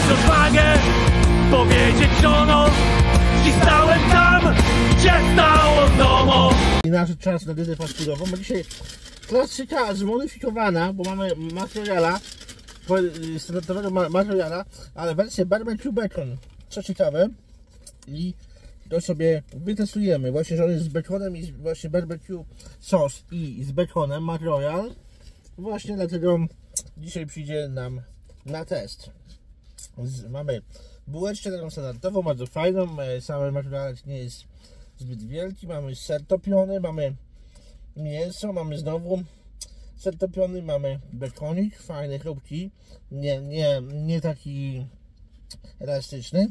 odwagę powiedzieć żonom, dziś stałem tam, gdzie stało domo. I nasz czas na dydę fastfoodową, bo dzisiaj klasyka zmodyfikowana, bo mamy materiala, standardowego materiala, ale wersję barbecue bacon, co ciekawe, i to sobie wytestujemy, właśnie, że on jest z baconem i właśnie barbecue sos i z baconem Mac Royal, właśnie dlatego dzisiaj przyjdzie nam na test. Mamy bułeczkę taką standardową, bardzo fajną, sam Mac Royal nie jest zbyt wielki, mamy ser topiony, mamy mięso, mamy znowu ser topiony, mamy bekonik, fajny, chrupki, nie taki elastyczny.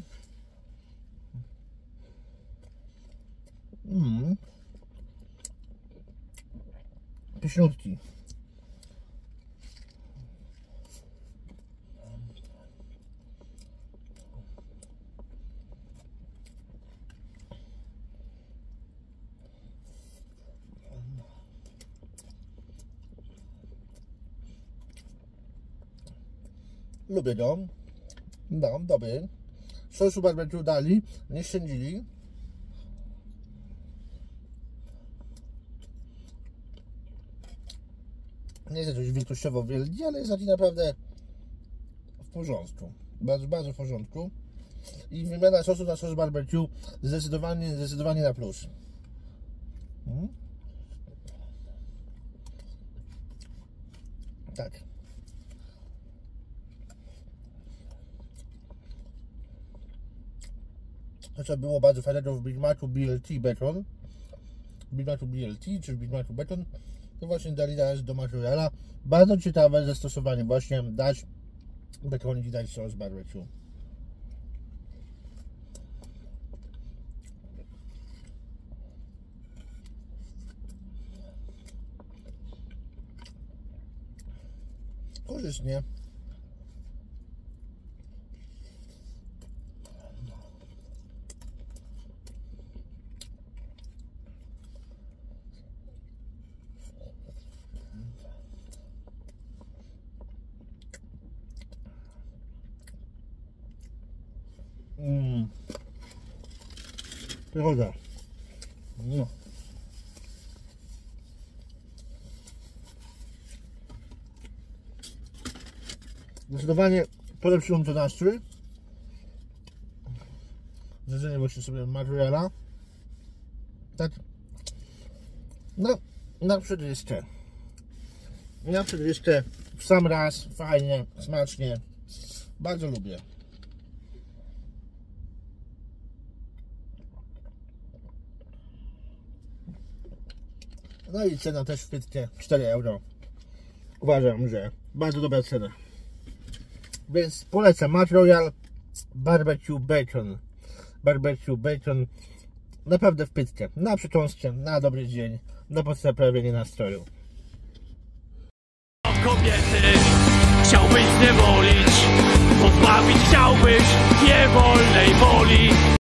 Pyszniutki. Lubię go. No, dobry. Sosu barbecue dali, nie szczędzili. Nie jest jakoś wielkościowo wielki, ale jest taki naprawdę w porządku. Bardzo w porządku. I wymiana sosu na sos barbecue zdecydowanie na plus. Tak. To co było bardzo fajnego w Big Macu BLT bacon, Big Macu BLT czy w Big Macu bacon, to właśnie dali teraz do Mac Royala. Bardzo ciekawe zastosowanie, właśnie dać bekonik i dać sos barbecue. Korzystnie. Przychodzę. No. Zdecydowanie polepszyło to nastrój. Zjedzenie właśnie sobie Mac Royala. Tak. No, na przedryskę. Na przedryskę w sam raz, fajnie, smacznie. Bardzo lubię. No i cena też w pytnie 4 euro. Uważam, że bardzo dobra cena. Więc polecam Mac Royal Barbecue Bacon. Barbecue Bacon naprawdę w pytkę. Na przekąskę, na dobry dzień, na poprawienie nastroju. Kobiety chciałbyś zniewolić, pozbawić chciałbyś niewolnej woli.